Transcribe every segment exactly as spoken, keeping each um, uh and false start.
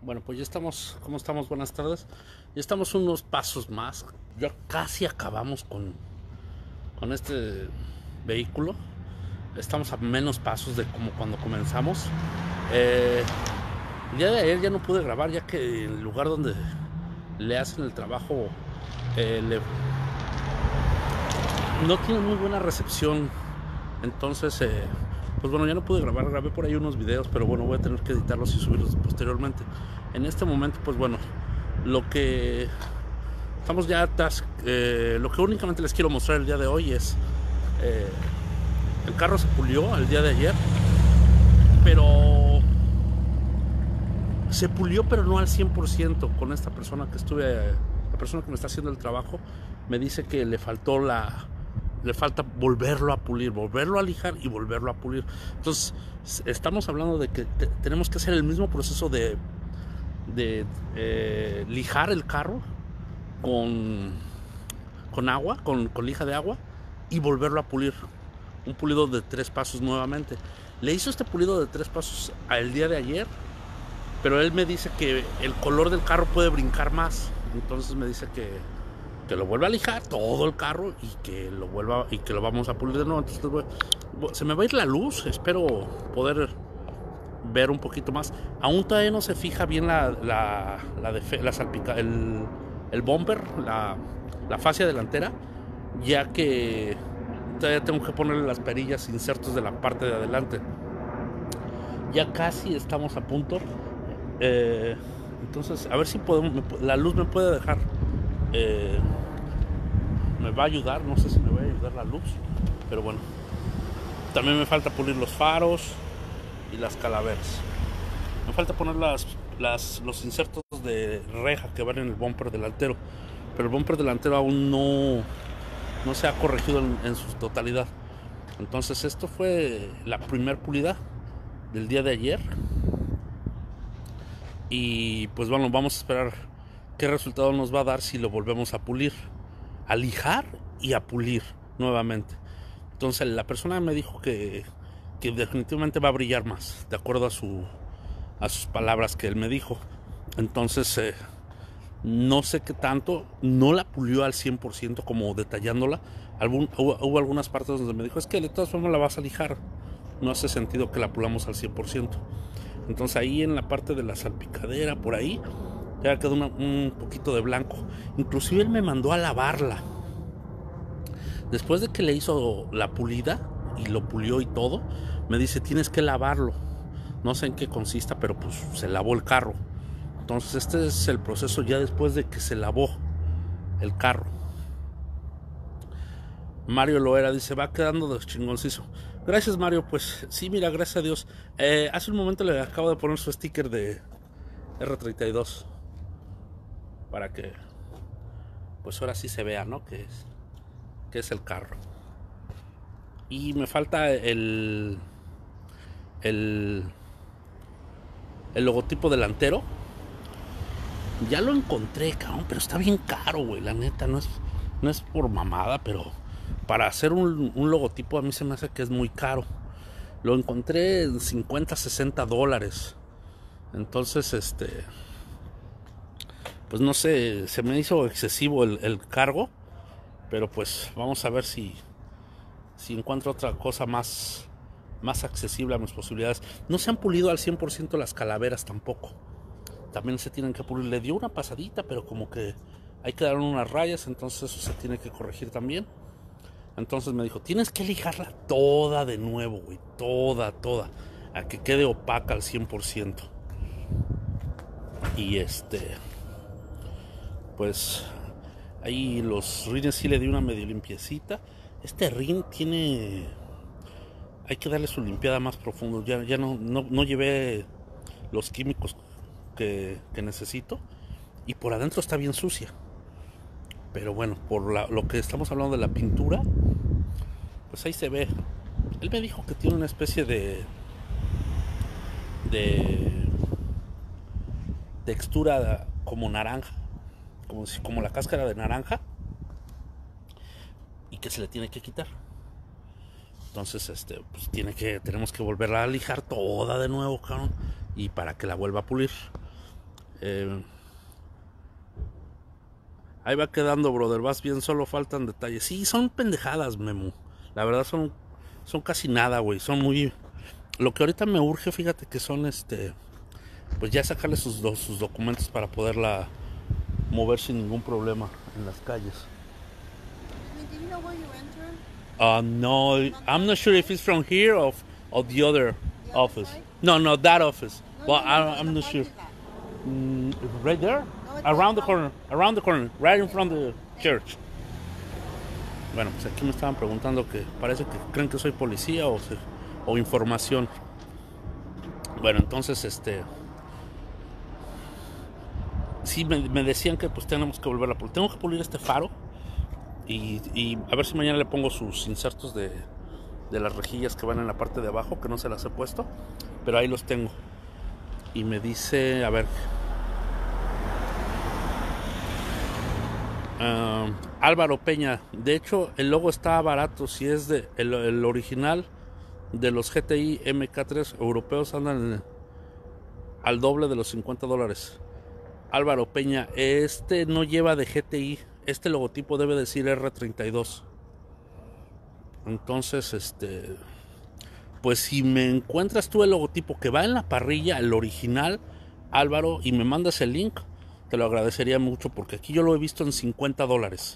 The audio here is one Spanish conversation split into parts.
Bueno, pues ya estamos, ¿cómo estamos? Buenas tardes. Ya estamos unos pasos más. Ya casi acabamos con, con este vehículo. Estamos a menos pasos de como cuando comenzamos. Eh, el día de ayer ya no pude grabar ya que el lugar donde le hacen el trabajo eh, le, no tiene muy buena recepción. Entonces, eh, pues bueno, ya no pude grabar. Grabé por ahí unos videos, pero bueno, voy a tener que editarlos y subirlos posteriormente. En este momento, pues bueno, lo que estamos ya atrás, eh, lo que únicamente les quiero mostrar el día de hoy es eh, el carro se pulió el día de ayer, pero se pulió pero no al cien por ciento. Con esta persona que estuve, la persona que me está haciendo el trabajo me dice que le faltó la le falta volverlo a pulir, volverlo a lijar y volverlo a pulir. Entonces estamos hablando de que te, tenemos que hacer el mismo proceso de de eh, lijar el carro con, con agua, con, con lija de agua, y volverlo a pulir. Un pulido de tres pasos nuevamente. Le hizo este pulido de tres pasos el día de ayer, pero él me dice que el color del carro puede brincar más. Entonces me dice que, que lo vuelva a lijar todo el carro y que lo vuelva y que lo vamos a pulir de nuevo. Entonces voy, se me va a ir la luz. Espero poder ver un poquito más. Aún todavía no se fija bien la, la, la, de, la salpica, el, el bumper, la, la fascia delantera, ya que todavía tengo que ponerle las perillas insertos de la parte de adelante. Ya casi estamos a punto. Eh, entonces, a ver si podemos, me, la luz me puede dejar. Eh, me va a ayudar, no sé si me va a ayudar la luz, pero bueno. También me falta pulir los faros y las calaveras. Me falta poner las, las, los insertos de reja que van en el bumper delantero, pero el bumper delantero aún no, no se ha corregido en, en su totalidad. Entonces esto fue la primer pulida del día de ayer. Y pues bueno, vamos a esperar qué resultado nos va a dar si lo volvemos a pulir, a lijar y a pulir nuevamente. Entonces la persona me dijo que, que definitivamente va a brillar más, de acuerdo a su a sus palabras que él me dijo. Entonces eh, no sé qué tanto, no la pulió al cien por ciento como detallándola. Algún, hubo, hubo algunas partes donde me dijo, es que de todas formas la vas a lijar, no hace sentido que la pulamos al cien por ciento. Entonces ahí en la parte de la salpicadera, por ahí ya quedó una, un poquito de blanco. Inclusive él me mandó a lavarla después de que le hizo la pulida y lo pulió y todo. Me dice, tienes que lavarlo. No sé en qué consista, pero pues se lavó el carro. Entonces este es el proceso ya después de que se lavó el carro. Mario Loera dice, va quedando de chingoncizo. Gracias, Mario. Pues sí, mira, gracias a Dios. Eh, hace un momento le acabo de poner su sticker de R treinta y dos para que pues ahora sí se vea, ¿no? Que es, que es el carro. Y me falta el el el logotipo delantero. Ya lo encontré, cabrón, pero está bien caro, güey. La neta, no es, no es por mamada, pero para hacer un, un logotipo a mí se me hace que es muy caro. Lo encontré en cincuenta, sesenta dólares. Entonces, este, pues no sé, se me hizo excesivo el, el cargo. Pero pues vamos a ver si, si encuentro otra cosa más, más accesible a mis posibilidades. No se han pulido al cien por ciento las calaveras tampoco. También se tienen que pulir. Le dio una pasadita, pero como que ahí quedaron unas rayas, entonces eso se tiene que corregir también. Entonces me dijo, tienes que lijarla toda de nuevo, güey, toda, toda, a que quede opaca al cien por ciento. Y este, pues ahí los rines sí le di una medio limpiecita. Este rin tiene, hay que darle su limpiada más profundo. Ya, ya no, no, no llevé los químicos que, que necesito, y por adentro está bien sucia. Pero bueno, por la, lo que estamos hablando de la pintura, pues ahí se ve. Él me dijo que tiene una especie de de textura como naranja, como, si, como la cáscara de naranja, y que se le tiene que quitar. Entonces, este, pues tiene que, tenemos que volverla a lijar toda de nuevo, cabrón, y para que la vuelva a pulir. Eh, ahí va quedando, brother. Vas bien, solo faltan detalles. Sí, son pendejadas, Memo. La verdad son, son casi nada, güey. Son muy... Lo que ahorita me urge, fíjate que son este... Pues ya sacarle sus, sus documentos para poderla mover sin ningún problema en las calles. Do you know where you enter? Uh, no, I'm not sure if it's from here or, or the other The other office. side? No, no, that office. No, But no, I, no, no, I'm in the not sure. parking lot. Mm, right there? No, it's Around the around- corner, around the corner, right in front of the church. Bueno, pues aquí me estaban preguntando que parece que creen que soy policía o, se- o información. Bueno, entonces, este... Sí, me, me decían que pues tenemos que volver a pulir. Tengo que pulir este faro y, y a ver si mañana le pongo sus insertos de, de las rejillas que van en la parte de abajo, que no se las he puesto, pero ahí los tengo. Y me dice, a ver... Uh, Álvaro Peña, de hecho el logo está barato, si es de el, el original de los G T I M K tres europeos andan en, al doble de los cincuenta dólares. Álvaro Peña, este no lleva de G T I, este logotipo debe decir R treinta y dos. Entonces, este, pues si me encuentras tú el logotipo que va en la parrilla, el original, Álvaro, y me mandas el link, te lo agradecería mucho porque aquí yo lo he visto en cincuenta dólares.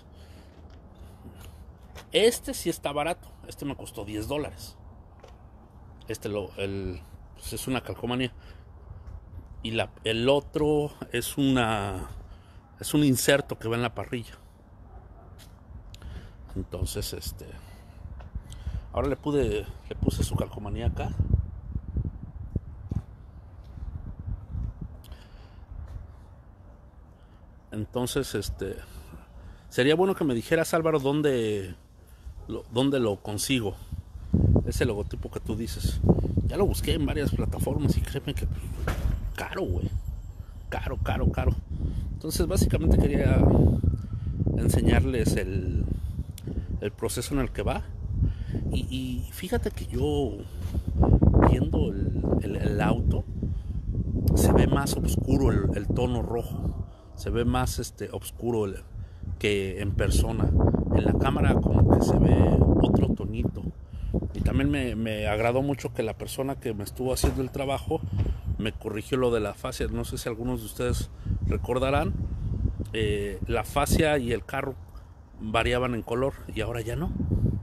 Este sí está barato, este me costó diez dólares. Este lo, el, pues es una calcomanía. Y la, el otro es una es un inserto que va en la parrilla. Entonces, este, ahora le pude le puse su calcomanía acá. Entonces, este, sería bueno que me dijeras, Álvaro, dónde lo, dónde lo consigo. Ese logotipo que tú dices. Ya lo busqué en varias plataformas y créeme que caro, güey. Caro, caro, caro. Entonces, básicamente quería enseñarles el, el proceso en el que va. Y, y fíjate que yo, viendo el, el, el auto, se ve más oscuro el, el tono rojo. Se ve más este oscuro el, que en persona. En la cámara como que se ve otro tonito. Y también me, me agradó mucho que la persona que me estuvo haciendo el trabajo me corrigió lo de la fascia. No sé si algunos de ustedes recordarán, eh, la fascia y el carro variaban en color y ahora ya no.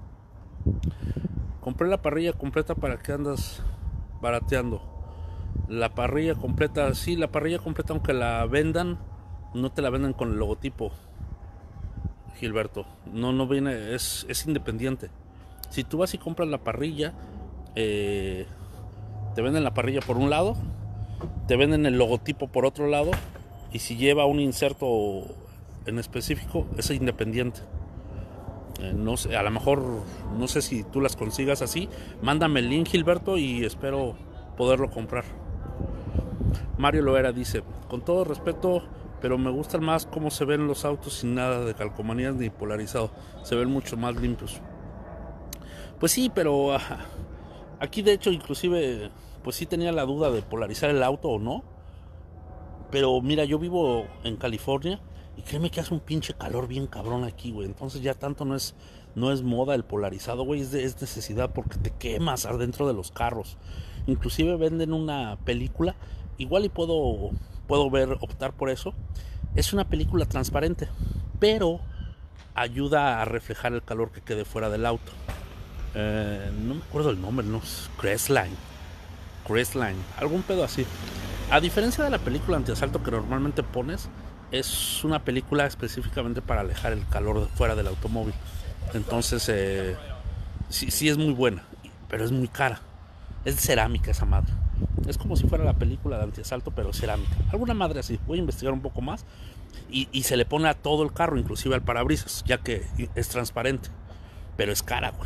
Compré la parrilla completa, para que andas barateando. La parrilla completa, sí, la parrilla completa, aunque la vendan, no te la venden con el logotipo, Gilberto. No, no viene, es, es independiente. Si tú vas y compras la parrilla, eh, te venden la parrilla por un lado, te venden el logotipo por otro lado, y si lleva un inserto en específico, es independiente. Eh, no sé, a lo mejor, no sé si tú las consigas así. Mándame el link, Gilberto, y espero poderlo comprar. Mario Loera dice, con todo respeto, pero me gustan más cómo se ven los autos sin nada de calcomanías ni polarizado. Se ven mucho más limpios. Pues sí, pero uh, aquí de hecho inclusive pues sí tenía la duda de polarizar el auto o no. Pero mira, yo vivo en California y créeme que hace un pinche calor bien cabrón aquí, güey. Entonces ya tanto no es, no es moda el polarizado, güey. Es, de, es necesidad porque te quemas adentro de los carros. Inclusive venden una película, igual y puedo, puedo ver, optar por eso. Es una película transparente, pero ayuda a reflejar el calor que quede fuera del auto. Eh, no me acuerdo el nombre, no, Crestline, Crestline, algún pedo así. A diferencia de la película antiasalto que normalmente pones, es una película específicamente para alejar el calor de fuera del automóvil. Entonces, eh, sí, sí es muy buena, pero es muy cara. Es de cerámica esa madre. Es como si fuera la película de antiasalto, pero cerámica. Alguna madre así. Voy a investigar un poco más. Y, y se le pone a todo el carro, inclusive al parabrisas, ya que es transparente. Pero es cara, güey.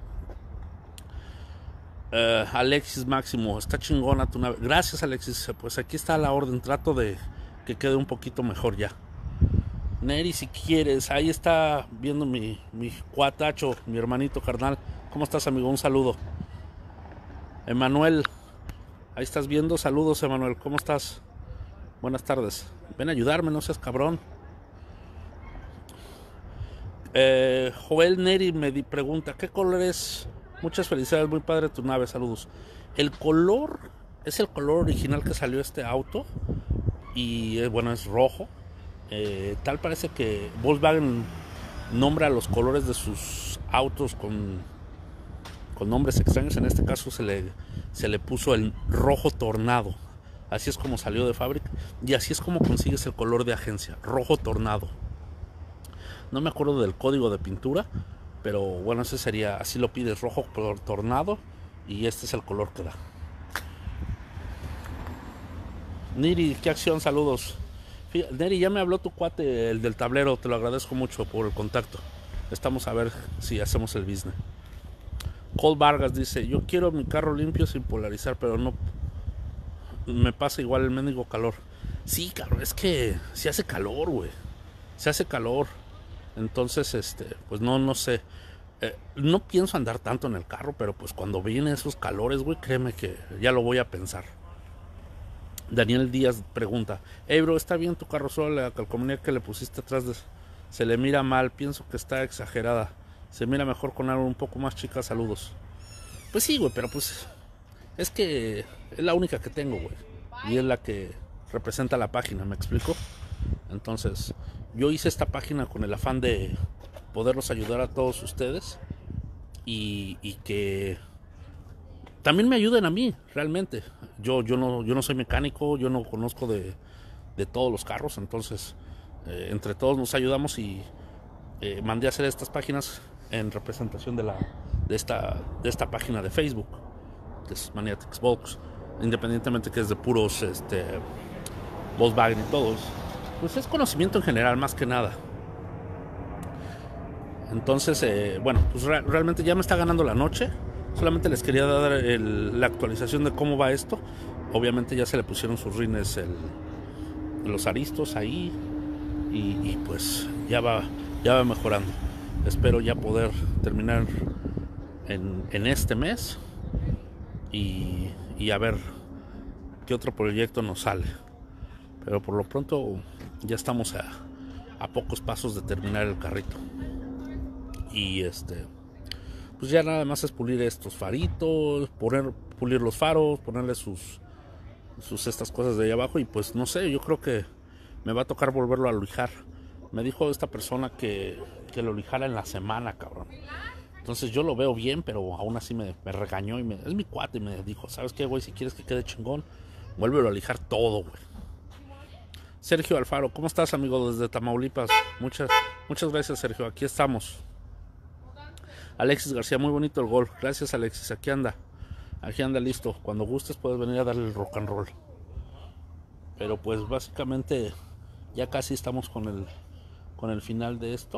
Uh, Alexis Máximo, está chingona tu nave. Gracias, Alexis. Pues aquí está la orden. Trato de que quede un poquito mejor ya. Neri, si quieres, ahí está viendo mi, mi cuatacho, mi hermanito carnal. ¿Cómo estás, amigo? Un saludo. Emanuel, ahí estás viendo. Saludos, Emanuel. ¿Cómo estás? Buenas tardes. Ven a ayudarme, no seas cabrón. Eh, Joel Neri me di- pregunta, ¿qué color es? Muchas felicidades, muy padre tu nave, saludos. El color es el color original que salió este auto y eh, bueno, es rojo. Eh, tal parece que Volkswagen nombra los colores de sus autos con, con nombres extraños. En este caso se le, se le puso el rojo tornado. Así es como salió de fábrica y así es como consigues el color de agencia, rojo tornado. No me acuerdo del código de pintura, pero bueno, ese sería, así lo pides, rojo por tornado, y este es el color que da. Neri, qué acción, saludos. Fí- Neri, ya me habló tu cuate, el del tablero, te lo agradezco mucho por el contacto. Estamos a ver si hacemos el business. Cole Vargas dice, yo quiero mi carro limpio sin polarizar, pero no me pasa igual el mendigo calor. Sí, cabrón, es que se hace calor, güey. Se hace calor. Entonces, este, pues no, no sé. Eh, no pienso andar tanto en el carro, pero pues cuando vienen esos calores, güey, créeme que ya lo voy a pensar. Daniel Díaz pregunta, hey bro, ¿está bien tu carro? Solo la calcomanía que le pusiste atrás de... se le mira mal, pienso que está exagerada. Se mira mejor con algo un poco más chica, saludos. Pues sí, güey, pero pues es que es la única que tengo, güey. Y es la que representa la página, ¿me explico? Entonces, yo hice esta página con el afán de poderlos ayudar a todos ustedes y, y que también me ayuden a mí, realmente. Yo, yo, no, yo no soy mecánico, yo no conozco de, de todos los carros, entonces eh, entre todos nos ayudamos y eh, mandé a hacer estas páginas en representación de, la, de, esta, de esta página de Facebook, que es Maniatics Volks, independientemente que es de puros este, Volkswagen y todos. Pues es conocimiento en general, más que nada. Entonces, eh, bueno, pues re- realmente ya me está ganando la noche. Solamente les quería dar el- la actualización de cómo va esto. Obviamente ya se le pusieron sus rines, el, los aristos ahí. Y, y pues ya va, ya va mejorando. Espero ya poder terminar en, en este mes. Y, y a ver qué otro proyecto nos sale. Pero por lo pronto ya estamos a, a pocos pasos de terminar el carrito. Y este, pues ya nada más es pulir estos faritos, poner, pulir los faros, ponerle sus, sus estas cosas de ahí abajo. Y pues no sé, yo creo que me va a tocar volverlo a lijar. Me dijo esta persona que, que lo lijara en la semana, cabrón. Entonces yo lo veo bien, pero aún así me, me regañó y me, es mi cuate y me dijo, ¿sabes qué, güey? Si quieres que quede chingón, vuélvelo a lijar todo, güey. Sergio Alfaro, ¿cómo estás, amigo? Desde Tamaulipas. Muchas, muchas gracias, Sergio. Aquí estamos. Alexis García, muy bonito el gol. Gracias, Alexis. Aquí anda. Aquí anda listo. Cuando gustes puedes venir a darle el rock and roll. Pero pues básicamente ya casi estamos con el, con el final de esto.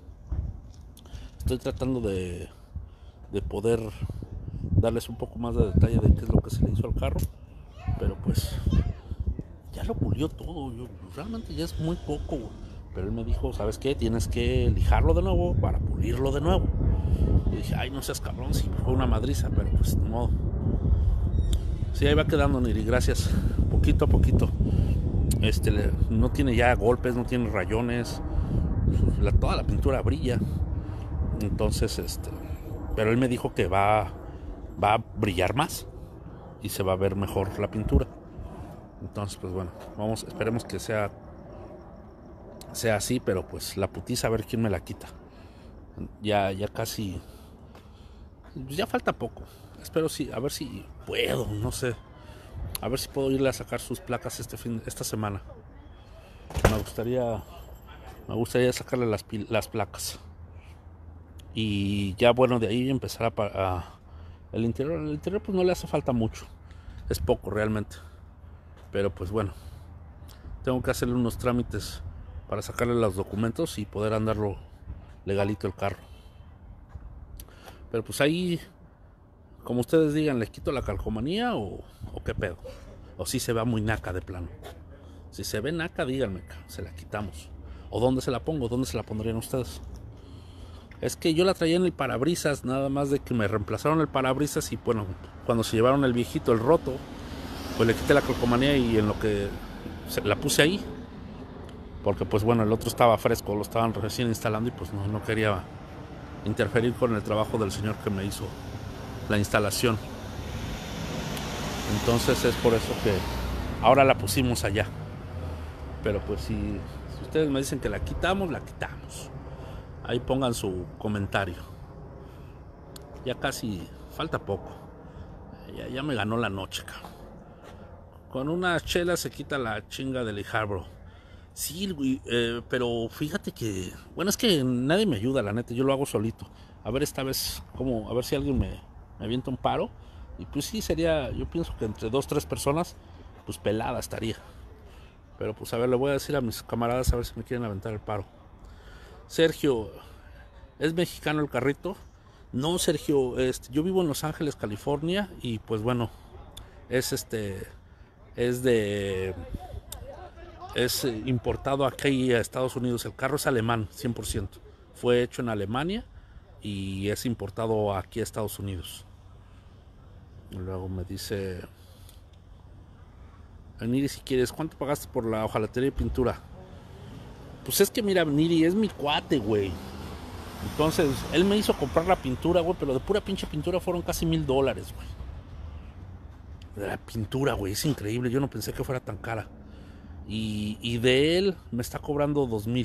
Estoy tratando de, de poder darles un poco más de detalle de qué es lo que se le hizo al carro. Pero pues ya lo pulió todo. Yo, realmente ya es muy poco, güey. Pero él me dijo, ¿sabes qué? Tienes que lijarlo de nuevo para pulirlo de nuevo. Y dije, ay, no seas cabrón, sí, fue una madriza, pero pues de modo. Sí, ahí va quedando, Niri, gracias. Poquito a poquito. Este, le- no tiene ya golpes, no tiene rayones. La, toda la pintura brilla. Entonces, este, pero él me dijo que va, va a brillar más y se va a ver mejor la pintura. Entonces, pues bueno, vamos, esperemos que sea, sea así, pero pues la putiza a ver quién me la quita. Ya, ya casi, ya falta poco. Espero sí, a ver si puedo, no sé. A ver si puedo irle a sacar sus placas este fin, esta semana. Me gustaría, me gustaría sacarle las, pil- las placas. Y ya bueno, de ahí empezar a, pa- a el interior. El interior pues no le hace falta mucho. Es poco realmente. Pero pues bueno, tengo que hacerle unos trámites para sacarle los documentos y poder andarlo legalito el carro. Pero pues ahí, como ustedes digan, ¿le quito la calcomanía o, o qué pedo? O si se ve muy naca de plano. Si se ve naca, díganme, se la quitamos. ¿O dónde se la pongo? ¿Dónde se la pondrían ustedes? Es que yo la traía en el parabrisas, nada más de que me reemplazaron el parabrisas y bueno, cuando se llevaron el viejito, el roto, pues le quité la calcomanía y en lo que se, la puse ahí. Porque pues bueno, el otro estaba fresco, lo estaban recién instalando y pues no, no quería interferir con el trabajo del señor que me hizo la instalación. Entonces es por eso que ahora la pusimos allá. Pero pues si, si ustedes me dicen que la quitamos, la quitamos. Ahí pongan su comentario. Ya casi, falta poco. Ya, ya me ganó la noche, cabrón. Con una chela se quita la chinga del hijabro. Sí, güey, eh, pero fíjate que... Bueno, es que nadie me ayuda, la neta. Yo lo hago solito. A ver esta vez, cómo, a ver si alguien me, me avienta un paro. Y pues sí, sería... Yo pienso que entre dos, tres personas, pues pelada estaría. Pero pues a ver, le voy a decir a mis camaradas a ver si me quieren aventar el paro. Sergio, ¿es mexicano el carrito? No, Sergio, este, yo vivo en Los Ángeles, California. Y pues bueno, es este... Es de... Es importado aquí a Estados Unidos. El carro es alemán, cien por ciento. Fue hecho en Alemania y es importado aquí a Estados Unidos. Y luego me dice... Niri, si quieres, ¿cuánto pagaste por la hojalatería y pintura? Pues es que mira, Niri, es mi cuate, güey. Entonces, él me hizo comprar la pintura, güey, pero de pura pinche pintura fueron casi mil dólares, güey. De la pintura, güey, es increíble. Yo no pensé que fuera tan cara. Y, y de él me está cobrando dos mil.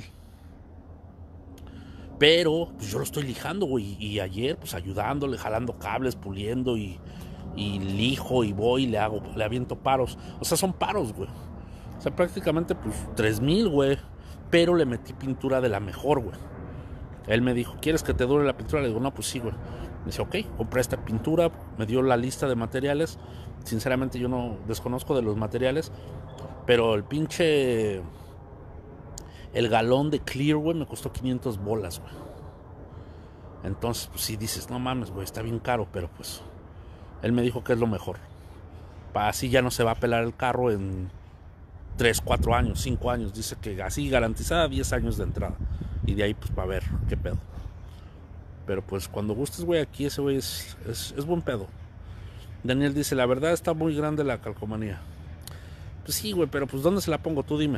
Pero pues yo lo estoy lijando, güey. Y ayer, pues ayudándole, jalando cables, puliendo y, y lijo y voy y le hago, le aviento paros. O sea, son paros, güey. O sea, prácticamente, pues tres mil, güey. Pero le metí pintura de la mejor, güey. Él me dijo, ¿quieres que te dure la pintura? Le digo, no, pues sí, güey. Me dice, ok, compré esta pintura. Me dio la lista de materiales. Sinceramente, yo no desconozco de los materiales. Pero el pinche... El galón de Clear, güey, me costó quinientas bolas, güey. Entonces, pues sí dices, no mames, güey, está bien caro. Pero pues, él me dijo que es lo mejor. Para así ya no se va a pelar el carro en tres, cuatro años, cinco años. Dice que así garantizada diez años de entrada. Y de ahí, pues, para ver qué pedo. Pero pues, cuando gustes, güey, aquí ese güey es, es, es buen pedo. Daniel dice, la verdad está muy grande la calcomanía. Pues sí, güey, pero pues ¿dónde se la pongo? Tú dime.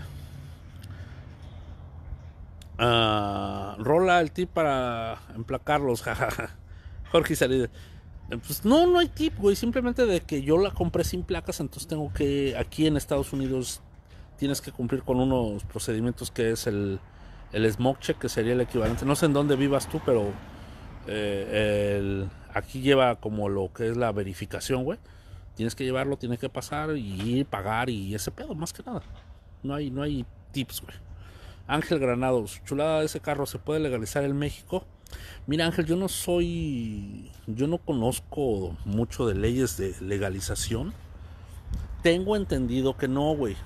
Uh, rola el tip para emplacarlos, jajaja. Jorge Salida. Pues no, no hay tip, güey. Simplemente de que yo la compré sin placas, entonces tengo que, aquí en Estados Unidos, tienes que cumplir con unos procedimientos que es el, el smoke check, que sería el equivalente. No sé en dónde vivas tú, pero eh, el, aquí lleva como lo que es la verificación, güey. Tienes que llevarlo, tienes que pasar y pagar y ese pedo, más que nada. No hay, no hay tips, güey. Ángel Granados, chulada de ese carro, ¿se puede legalizar en México? Mira, Ángel, yo no soy... Yo no conozco mucho de leyes de legalización. Tengo entendido que no, güey.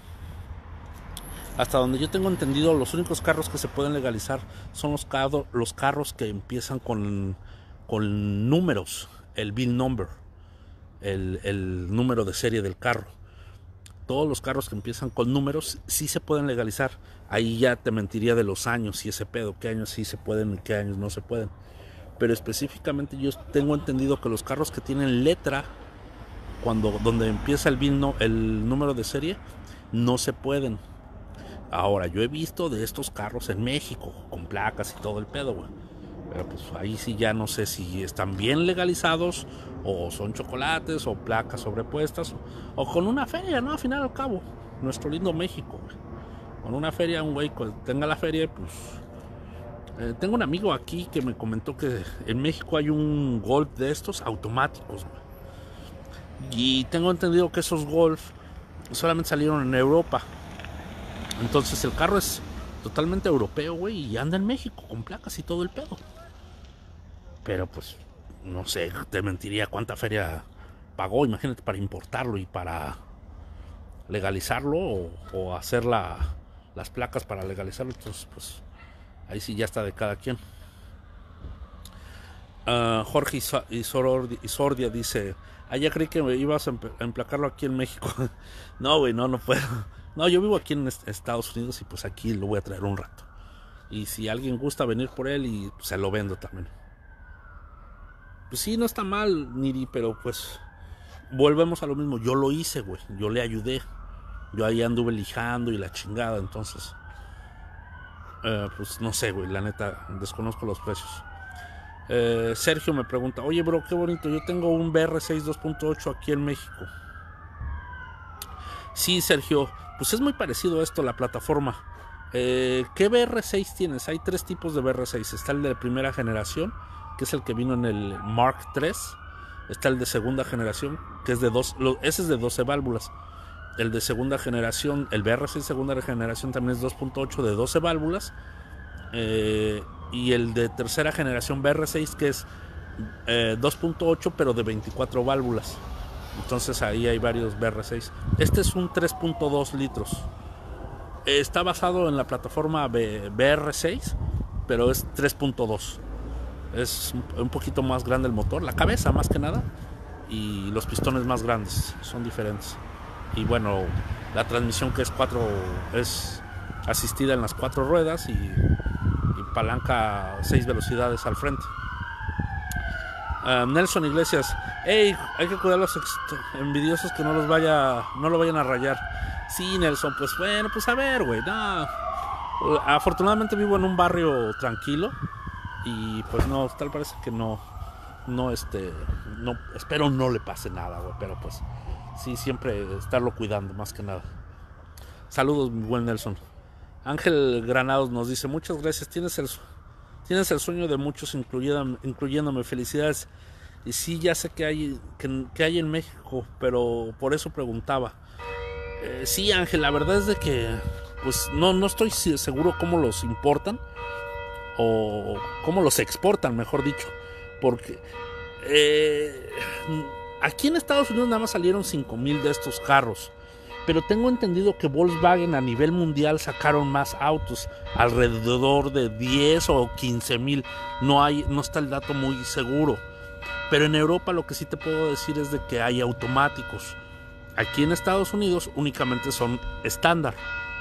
Hasta donde yo tengo entendido, los únicos carros que se pueden legalizar son los, carro, los carros que empiezan con, con números, el V I N number. El, el número de serie del carro. Todos los carros que empiezan con números sí se pueden legalizar. Ahí ya te mentiría de los años y ese pedo, qué años sí se pueden y qué años no se pueden. Pero específicamente yo tengo entendido que los carros que tienen letra, cuando donde empieza el V I N, no, el número de serie, no se pueden. Ahora, yo he visto de estos carros en México con placas y todo el pedo, güey. Pero pues ahí sí ya no sé si están bien legalizados o son chocolates o placas sobrepuestas o, o con una feria, ¿no? Al final al cabo, nuestro lindo México, güey. Con una feria, un güey que tenga la feria, pues... Eh, tengo un amigo aquí que me comentó que en México hay un Golf de estos automáticos, güey. Y tengo entendido que esos Golf solamente salieron en Europa. Entonces el carro es totalmente europeo, güey, y anda en México con placas y todo el pedo. Pero pues, no sé, te mentiría cuánta feria pagó, imagínate, para importarlo y para legalizarlo o, o hacer la, las placas para legalizarlo. Entonces, pues, ahí sí ya está de cada quien. Uh, Jorge Isordia dice, ah, ya creí que ibas a emplacarlo aquí en México. No, güey, no, no puedo. No, yo vivo aquí en Estados Unidos y pues aquí lo voy a traer un rato. Y si alguien gusta venir por él, y pues, se lo vendo también. Pues sí, no está mal, Niri, pero pues volvemos a lo mismo. Yo lo hice, güey. Yo le ayudé. Yo ahí anduve lijando y la chingada, entonces eh, pues no sé, güey, la neta desconozco los precios. eh, Sergio me pregunta, oye bro, qué bonito, yo tengo un B R seis dos punto ocho aquí en México. Sí, Sergio, pues es muy parecido a esto, la plataforma. eh, ¿Qué B R seis tienes? Hay tres tipos de B R seis. Está el de primera generación, que es el que vino en el Mark tres. Está el de segunda generación, que es de dos, ese es de doce válvulas. El de segunda generación, el B R seis segunda generación también es dos punto ocho de doce válvulas. Eh, y el de tercera generación B R seis, que es eh, dos punto ocho pero de veinticuatro válvulas. Entonces ahí hay varios B R seis. Este es un tres punto dos litros. Está basado en la plataforma B R seis, pero es tres punto dos. Es un poquito más grande el motor, la cabeza más que nada, y los pistones más grandes, son diferentes. Y bueno, la transmisión, que es cuatro, es asistida en las cuatro ruedas y, y palanca seis velocidades al frente. Uh, Nelson Iglesias, hey, hay que cuidar a los envidiosos que no los vaya, no lo vayan a rayar. Sí, Nelson, pues bueno, pues a ver, güey, no. Afortunadamente vivo en un barrio tranquilo y pues no, tal parece que no, no, este, no, espero no le pase nada, güey, pero pues sí, siempre estarlo cuidando, más que nada. Saludos, mi buen Nelson. Ángel Granados nos dice, muchas gracias, tienes el, tienes el sueño de muchos, incluyéndome, incluyéndome, felicidades. Y sí, ya sé que hay, que, que hay en México, pero por eso preguntaba. Eh, sí, Ángel, la verdad es de que pues no, no estoy seguro cómo los importan o cómo los exportan, mejor dicho, porque eh, aquí en Estados Unidos nada más salieron cinco mil de estos carros, pero tengo entendido que Volkswagen a nivel mundial sacaron más autos, alrededor de diez o quince mil. No hay, no está el dato muy seguro, pero en Europa lo que sí te puedo decir es de que hay automáticos. Aquí en Estados Unidos únicamente son estándar.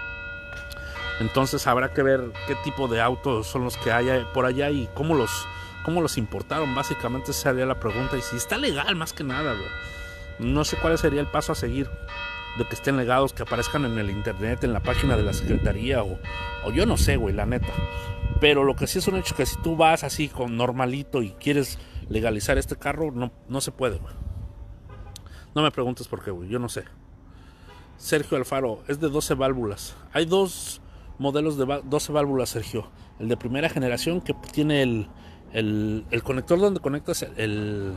Entonces habrá que ver qué tipo de autos son los que hay por allá y cómo los, cómo los importaron. Básicamente esa sería la pregunta. Y si está legal, más que nada, güey. No sé cuál sería el paso a seguir de que estén legados, que aparezcan en el internet, en la página de la secretaría o, o yo no sé, güey, la neta. Pero lo que sí es un hecho que si tú vas así con normalito y quieres legalizar este carro, no, no se puede, güey. No me preguntes por qué, güey, yo no sé. Sergio Alfaro, es de doce válvulas. Hay dos modelos de doce válvulas, Sergio. El de primera generación, que tiene el, el, el conector donde conectas el,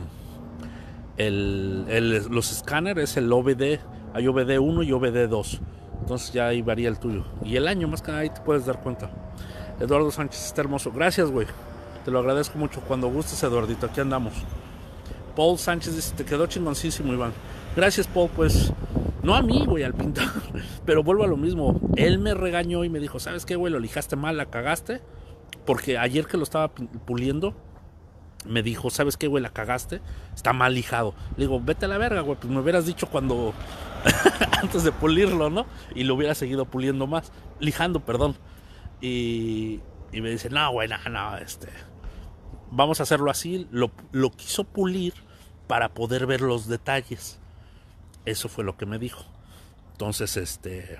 el, el, los escáneres, es el O B D. Hay O B D uno y O B D dos. Entonces ya ahí varía el tuyo. Y el año, más que nada, ahí te puedes dar cuenta. Eduardo Sánchez, está hermoso. Gracias, güey. Te lo agradezco mucho. Cuando gustes, Eduardito, aquí andamos. Paul Sánchez dice, te quedó chingoncísimo, Iván. Gracias, Paul, pues no a mí, güey, al pintar, pero vuelvo a lo mismo. Él me regañó y me dijo, ¿sabes qué, güey? Lo lijaste mal, la cagaste. Porque ayer que lo estaba puliendo, me dijo, ¿sabes qué, güey? La cagaste, está mal lijado. Le digo, vete a la verga, güey, pues me hubieras dicho cuando, antes de pulirlo, ¿no? Y lo hubiera seguido puliendo más, lijando, perdón. Y, y me dice, no, güey, no, no, este... vamos a hacerlo así. Lo, lo quiso pulir para poder ver los detalles. Eso fue lo que me dijo. Entonces, este...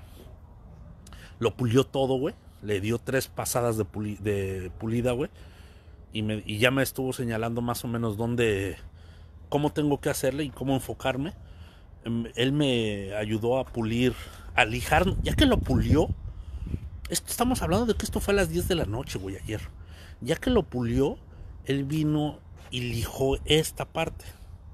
lo pulió todo, güey. Le dio tres pasadas de, puli, de pulida, güey. Y, me, y ya me estuvo señalando más o menos dónde... cómo tengo que hacerle y cómo enfocarme. Él me ayudó a pulir, a lijar. Ya que lo pulió... Esto, estamos hablando de que esto fue a las diez de la noche, güey, ayer. Ya que lo pulió... él vino y lijó esta parte.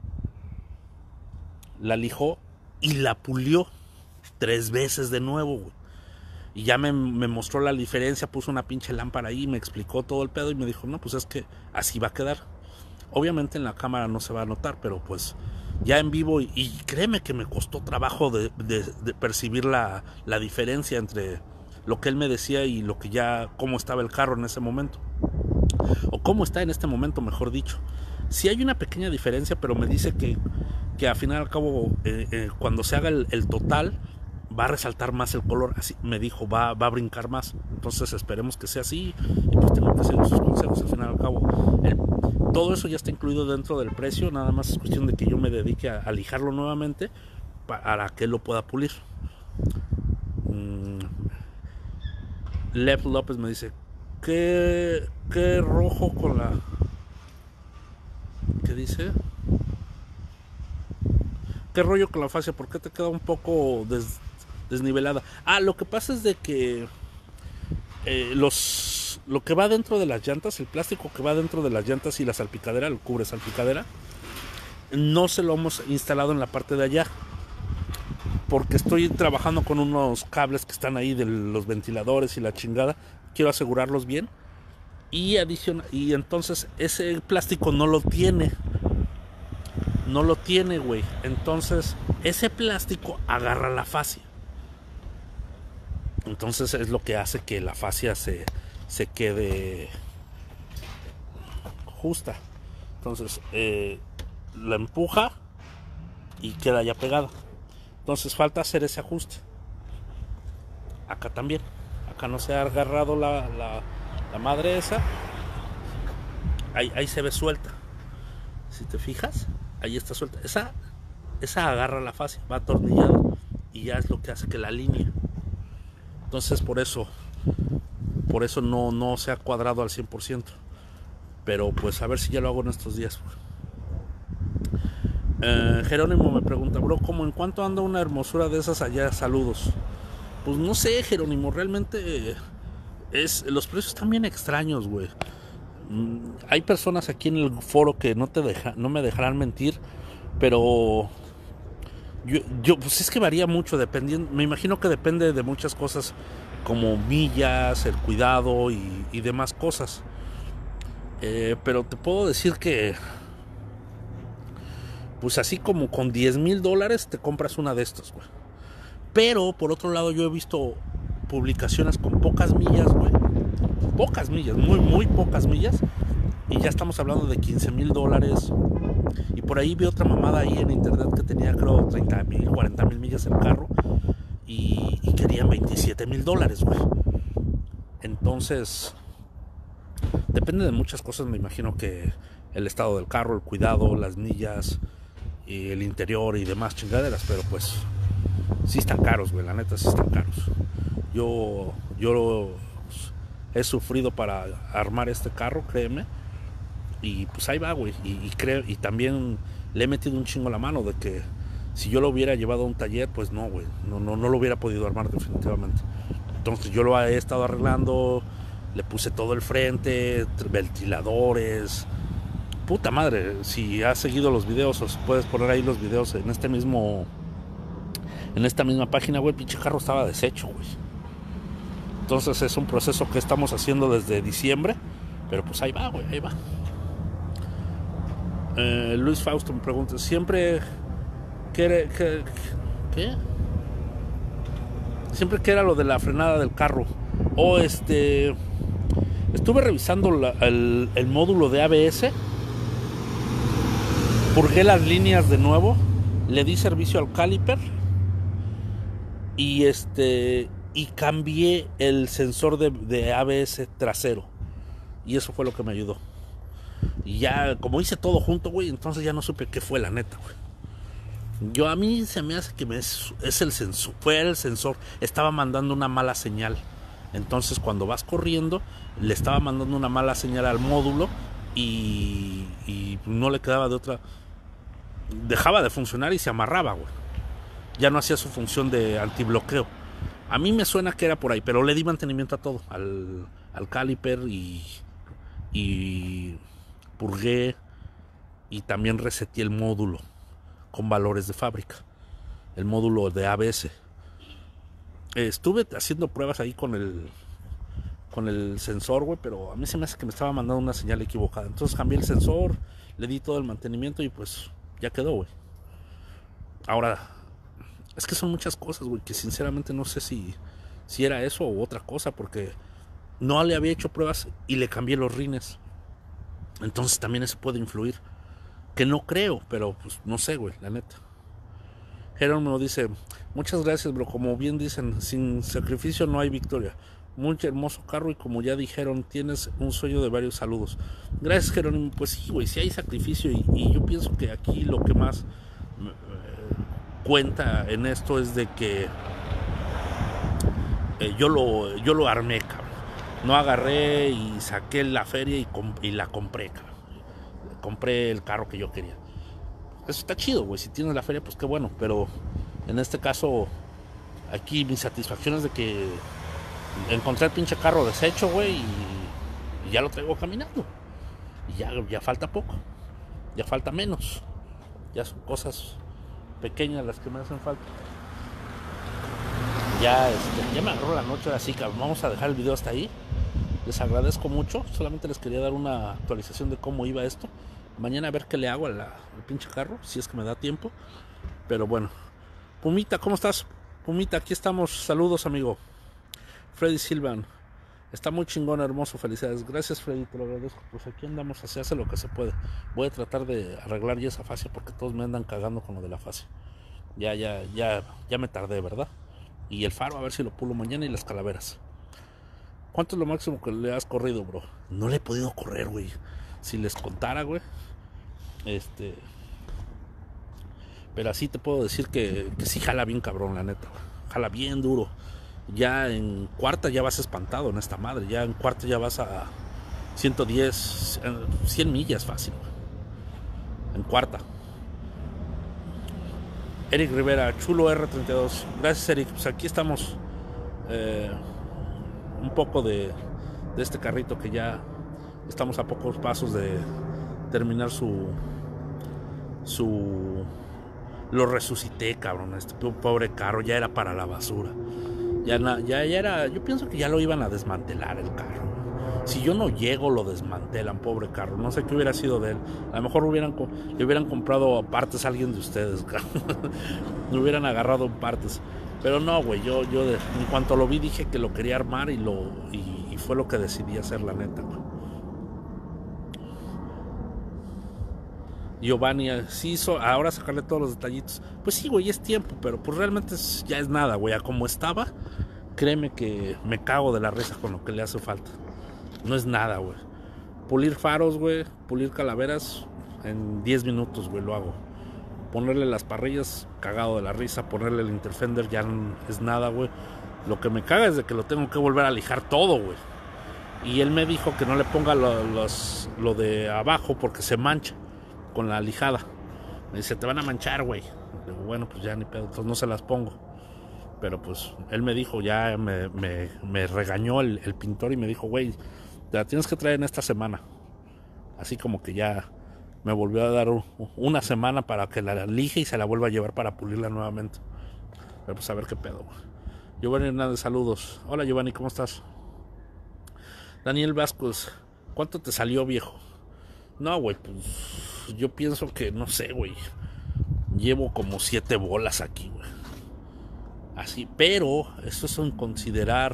La lijó y la pulió tres veces de nuevo, güey. Y ya me, me mostró la diferencia, puso una pinche lámpara ahí, me explicó todo el pedo y me dijo, no, pues es que así va a quedar. Obviamente en la cámara no se va a notar, pero pues ya en vivo, y, y créeme que me costó trabajo de, de, de percibir la, la diferencia entre lo que él me decía y lo que ya, cómo estaba el carro en ese momento. O cómo está en este momento, mejor dicho. Sí hay una pequeña diferencia, pero me dice que, que al final y al cabo, eh, eh, cuando se haga el, el total, va a resaltar más el color. Así me dijo, va, va a brincar más. Entonces esperemos que sea así. Y pues tengo que seguir sus consejos. Al final y al cabo, el, todo eso ya está incluido dentro del precio. Nada más es cuestión de que yo me dedique a, a lijarlo nuevamente para que él lo pueda pulir. Lev López me dice, ¿qué, qué rojo con la... ¿Qué dice? ¿Qué rollo con la fascia? ¿Por qué te queda un poco des, desnivelada? Ah, lo que pasa es de que eh, los, lo que va dentro de las llantas, el plástico que va dentro de las llantas y la salpicadera, el cubre salpicadera, no se lo hemos instalado en la parte de allá. Porque estoy trabajando con unos cables que están ahí de los ventiladores y la chingada. Quiero asegurarlos bien. Y adiciona, y entonces ese plástico no lo tiene. No lo tiene, güey. Entonces ese plástico agarra la fascia. Entonces es lo que hace que la fascia se, se quede justa. Entonces eh, la empuja y queda ya pegada. Entonces falta hacer ese ajuste. Acá también. Acá no se ha agarrado la, la, la madre esa. Ahí, ahí se ve suelta. Si te fijas, ahí está suelta. Esa, esa agarra la fascia, va atornillada. Y ya es lo que hace que la alinee. Entonces por eso, por eso no, no se ha cuadrado al cien por ciento. Pero pues a ver si ya lo hago en estos días. Eh, Jerónimo me pregunta, bro, ¿cómo en cuánto anda una hermosura de esas allá? Saludos. Pues no sé, Jerónimo, realmente es, los precios están bien extraños, güey. Mm, hay personas aquí en el foro que no te deja, no me dejarán mentir, pero yo, yo, pues es que varía mucho, dependiendo, me imagino que depende de muchas cosas como millas, el cuidado y, y demás cosas. Eh, pero te puedo decir que pues así como con diez mil dólares te compras una de estos, güey. Pero por otro lado yo he visto publicaciones con pocas millas, güey. Pocas millas, muy, muy pocas millas. Y ya estamos hablando de quince mil dólares. Y por ahí vi otra mamada ahí en internet que tenía creo treinta mil, cuarenta mil millas el carro. Y, y querían veintisiete mil dólares, güey. Entonces, depende de muchas cosas, me imagino que el estado del carro, el cuidado, las millas, y el interior y demás chingaderas, pero pues sí están caros, güey, la neta sí están caros. Yo, yo he sufrido para armar este carro, créeme, y pues ahí va, güey, y, y creo, y también le he metido un chingo la mano de que si yo lo hubiera llevado a un taller, pues no, güey, no, no, no lo hubiera podido armar definitivamente. Entonces yo lo he estado arreglando, le puse todo el frente, ventiladores. Puta madre, si has seguido los videos, os puedes poner ahí los videos en este mismo, en esta misma página, güey, pinche carro estaba deshecho, güey. Entonces es un proceso que estamos haciendo desde diciembre, pero pues ahí va, güey, ahí va. Eh, Luis Fausto me pregunta, siempre que, que, ¿qué? Siempre que era lo de la frenada del carro. O este, estuve revisando la, el, el módulo de A B S. Purgué las líneas de nuevo, le di servicio al caliper y este y cambié el sensor de, de A B S trasero y eso fue lo que me ayudó. Y ya como hice todo junto, güey, entonces ya no supe qué fue la neta, güey. Yo a mí se me hace que me es, es el sensor, fue el sensor, estaba mandando una mala señal. Entonces cuando vas corriendo le estaba mandando una mala señal al módulo y, y no le quedaba de otra. Dejaba de funcionar y se amarraba, güey. Ya no hacía su función de antibloqueo. A mí me suena que era por ahí, pero le di mantenimiento a todo, al, al caliper y, y purgué y también reseteé el módulo con valores de fábrica, el módulo de A B S. Estuve haciendo pruebas ahí con el con el sensor, güey, pero a mí se me hace que me estaba mandando una señal equivocada. Entonces cambié el sensor, le di todo el mantenimiento y pues ya quedó, güey. Ahora, es que son muchas cosas, güey, que sinceramente no sé si, si era eso u otra cosa, porque no le había hecho pruebas y le cambié los rines. Entonces también eso puede influir. Que no creo, pero pues no sé, güey, la neta. Jerónimo dice, muchas gracias, bro. Como bien dicen, sin sacrificio no hay victoria. Muy hermoso carro y como ya dijeron, tienes un sueño de varios saludos. Gracias, Jerónimo. Pues sí, güey, sí hay sacrificio y, y yo pienso que aquí lo que más eh, cuenta en esto es de que eh, yo, lo, yo lo armé, cabrón. No agarré y saqué la feria y, y la compré, cabrón. Compré el carro que yo quería. Eso está chido, güey. Si tienes la feria, pues qué bueno. Pero en este caso, aquí mi satisfacción es de que encontré el pinche carro deshecho, güey, y, y ya lo traigo caminando. Y ya, ya falta poco. Ya falta menos. Ya son cosas pequeñas las que me hacen falta. Ya, este, ya me agarró la noche, así que vamos a dejar el video hasta ahí. Les agradezco mucho. Solamente les quería dar una actualización de cómo iba esto. Mañana a ver qué le hago al pinche carro, si es que me da tiempo. Pero bueno. Pumita, ¿cómo estás? Pumita, aquí estamos. Saludos, amigo. Freddy Silvan. Está muy chingón, hermoso. Felicidades. Gracias, Freddy, te lo agradezco. Pues aquí andamos, se hace lo que se puede. Voy a tratar de arreglar ya esa fascia porque todos me andan cagando con lo de la fascia. Ya, ya, ya, ya me tardé, ¿verdad? Y el faro, a ver si lo pulo mañana, y las calaveras. ¿Cuánto es lo máximo que le has corrido, bro? No le he podido correr, güey. Si les contara, güey. Este... Pero así te puedo decir que, que sí jala bien cabrón, la neta. Jala bien duro. Ya en cuarta ya vas espantado en esta madre. Ya en cuarta ya vas a ciento diez, cien millas fácil. En cuarta. Eric Rivera, chulo R treinta y dos. Gracias, Eric. Pues aquí estamos. Eh, un poco de, de este carrito que ya estamos a pocos pasos de terminar su... Su... Lo resucité, cabrón. Este pobre carro ya era para la basura. Ya, ya, ya era. Yo pienso que ya lo iban a desmantelar el carro. Si yo no llego, lo desmantelan, pobre carro. No sé qué hubiera sido de él. A lo mejor hubieran, le hubieran comprado partes a alguien de ustedes, cabrón. Le hubieran agarrado partes. Pero no, güey. Yo, yo de, en cuanto lo vi, dije que lo quería armar y, lo, y, y fue lo que decidí hacer, la neta, güey. Giovanni, sí hizo, ahora sacarle todos los detallitos. Pues sí, güey, es tiempo, pero pues realmente es, ya es nada, güey. A como estaba, créeme que me cago de la risa con lo que le hace falta. No es nada, güey. Pulir faros, güey, pulir calaveras, en diez minutos, güey, lo hago. Ponerle las parrillas, cagado de la risa. Ponerle el interfender, ya no es nada, güey. Lo que me caga es de que lo tengo que volver a lijar todo, güey. Y él me dijo que no le ponga lo, los, lo de abajo porque se mancha con la lijada. Me dice, te van a manchar, güey. Digo, bueno, pues ya ni pedo, entonces no se las pongo. Pero pues él me dijo, ya me, me, me regañó el, el pintor y me dijo, güey, te la tienes que traer en esta semana. Así como que ya me volvió a dar un, una semana para que la lije y se la vuelva a llevar para pulirla nuevamente. Pero pues a ver qué pedo, güey. Giovanni Hernández, saludos. Hola, Giovanni, ¿cómo estás? Daniel Vázquez, ¿cuánto te salió, viejo? No, güey, pues yo pienso que, no sé, güey. Llevo como siete bolas aquí, güey. Así, pero eso es en considerar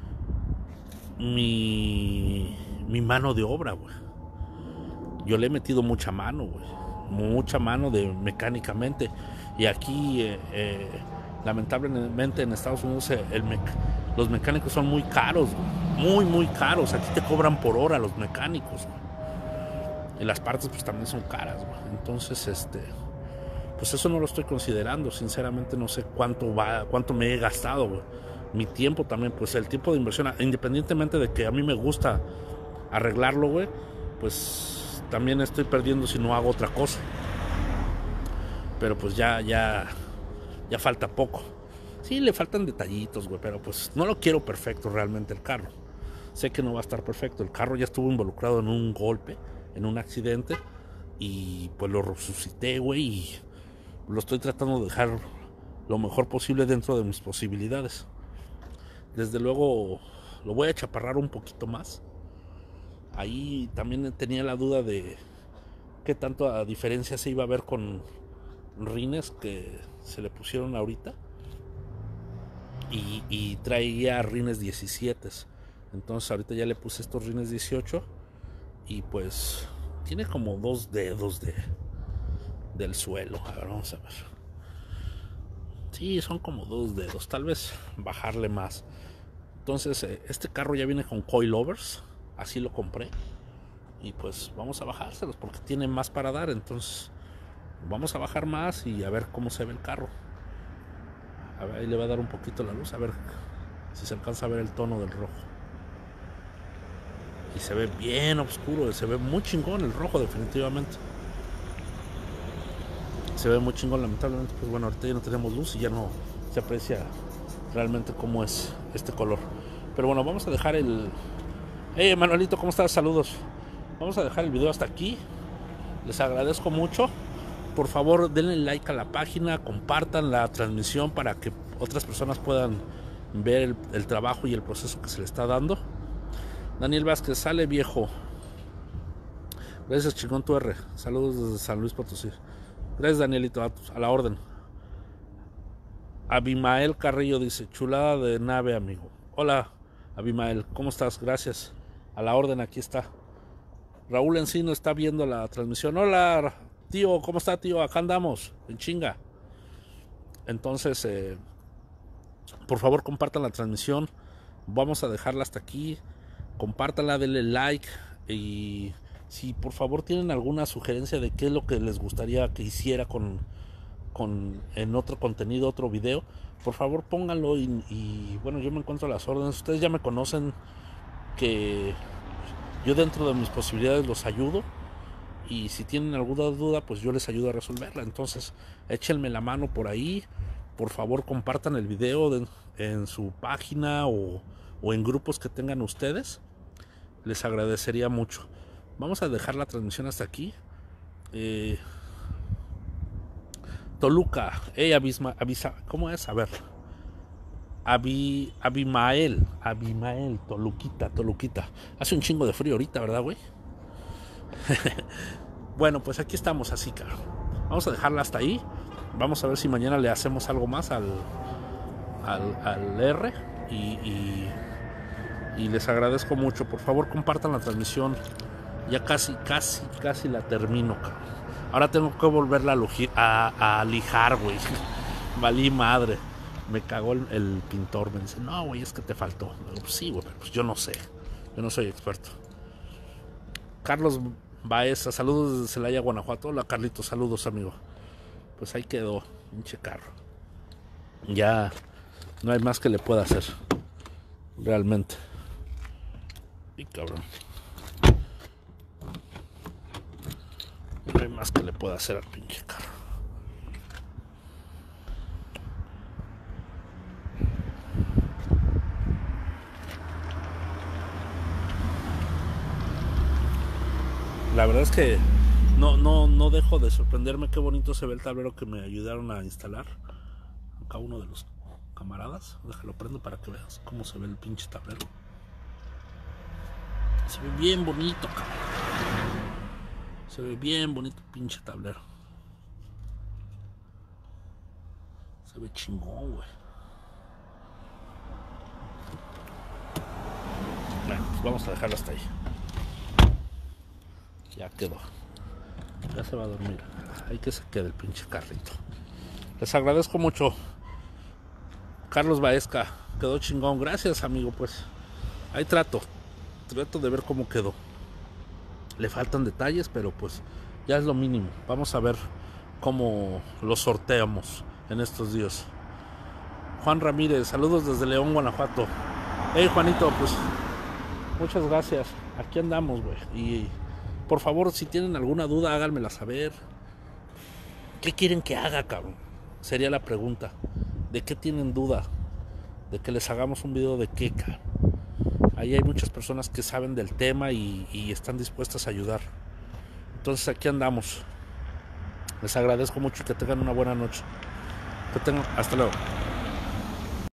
mi, mi mano de obra, güey. Yo le he metido mucha mano, güey. Mucha mano de mecánicamente. Y aquí, eh, eh, lamentablemente en Estados Unidos, el mec los mecánicos son muy caros, güey. Muy, muy caros. Aquí te cobran por hora los mecánicos, güey. Y las partes pues también son caras, güey. Entonces, este, pues eso no lo estoy considerando. Sinceramente no sé cuánto va, cuánto me he gastado, güey. Mi tiempo también, pues el tiempo de inversión, independientemente de que a mí me gusta arreglarlo, güey, pues también estoy perdiendo si no hago otra cosa. Pero pues ya, ya, ya falta poco. Sí, le faltan detallitos, güey, pero pues no lo quiero perfecto realmente el carro. Sé que no va a estar perfecto. El carro ya estuvo involucrado en un golpe, en un accidente, y pues lo resucité, güey, y lo estoy tratando de dejar lo mejor posible dentro de mis posibilidades. Desde luego lo voy a chaparrar un poquito más. Ahí también tenía la duda de qué tanto a diferencia se iba a ver con rines que se le pusieron ahorita, y, y traía rines diecisiete. Entonces ahorita ya le puse estos rines dieciocho y pues tiene como dos dedos de del suelo. A ver, vamos a ver. Sí, son como dos dedos. Tal vez bajarle más. Entonces este carro ya viene con coilovers. Así lo compré. Y pues vamos a bajárselos porque tiene más para dar. Entonces vamos a bajar más y a ver cómo se ve el carro. A ver, ahí le va a dar un poquito la luz. A ver si se alcanza a ver el tono del rojo. Y se ve bien oscuro, se ve muy chingón el rojo definitivamente. Se ve muy chingón, lamentablemente, pues bueno, ahorita ya no tenemos luz y ya no se aprecia realmente cómo es este color. Pero bueno, vamos a dejar el... Hey, Manuelito, ¿cómo estás? Saludos. Vamos a dejar el video hasta aquí. Les agradezco mucho. Por favor, denle like a la página, compartan la transmisión para que otras personas puedan ver el, el trabajo y el proceso que se le está dando. Daniel Vázquez, sale viejo. Gracias, chingón tu R. Saludos desde San Luis Potosí. Gracias, Danielito, a, a la orden. Abimael Carrillo dice, chulada de nave, amigo. Hola, Abimael, ¿cómo estás? Gracias. A la orden, aquí está. Raúl Encino está viendo la transmisión. Hola, tío, ¿cómo está, tío? Acá andamos, en chinga. Entonces, eh, por favor, compartan la transmisión. Vamos a dejarla hasta aquí. Compártanla, denle like. Y si por favor tienen alguna sugerencia de qué es lo que les gustaría que hiciera con, con en otro contenido, otro video, por favor pónganlo. Y, y bueno, yo me encuentro a las órdenes. Ustedes ya me conocen, que yo dentro de mis posibilidades los ayudo, y si tienen alguna duda, pues yo les ayudo a resolverla. Entonces échenme la mano por ahí. Por favor, compartan el video de, en su página o, o en grupos que tengan ustedes. Les agradecería mucho. Vamos a dejar la transmisión hasta aquí. eh, Toluca, hey, Abisma, avisa, ¿cómo es? A ver, Abi, Abimael, Abimael, Toluquita, Toluquita. Hace un chingo de frío ahorita, ¿verdad, güey? Bueno, pues aquí estamos así, caro. Vamos a dejarla hasta ahí. Vamos a ver si mañana le hacemos algo más al, al, al R. Y, y, y les agradezco mucho. Por favor, compartan la transmisión. Ya casi, casi, casi la termino, caro. Ahora tengo que volverla a, luji, a, a lijar, güey. Valí madre. Me cagó el, el pintor. Me dice, no, güey, es que te faltó. Digo, pues sí, güey, pero pues yo no sé. Yo no soy experto. Carlos Baeza, saludos desde Celaya, Guanajuato. Hola, Carlitos, saludos, amigo. Pues ahí quedó, pinche carro. Ya no hay más que le pueda hacer. Realmente. Y cabrón. No hay más que le pueda hacer al pinche carro. La verdad es que no, no, no dejo de sorprenderme qué bonito se ve el tablero que me ayudaron a instalar. Acá uno de los camaradas. Déjalo prendo para que veas cómo se ve el pinche tablero. Se ve bien bonito, cabrón. Se ve bien bonito el pinche tablero. Se ve chingón, güey. Bueno, pues vamos a dejarlo hasta ahí. Ya quedó. Ya se va a dormir. Hay que se quede el pinche carrito. Les agradezco mucho. Carlos Baezca, quedó chingón. Gracias, amigo. Pues ahí trato. Trato de ver cómo quedó. Le faltan detalles, pero pues ya es lo mínimo. Vamos a ver cómo lo sorteamos en estos días. Juan Ramírez, saludos desde León, Guanajuato. Hey, Juanito, pues muchas gracias. Aquí andamos, güey. Y por favor, si tienen alguna duda, háganmela saber. ¿Qué quieren que haga, cabrón? Sería la pregunta. ¿De qué tienen duda? De que les hagamos un video de qué, cabrón. Ahí hay muchas personas que saben del tema y, y están dispuestas a ayudar. Entonces aquí andamos. Les agradezco mucho y que tengan una buena noche. Que tengan... Hasta luego.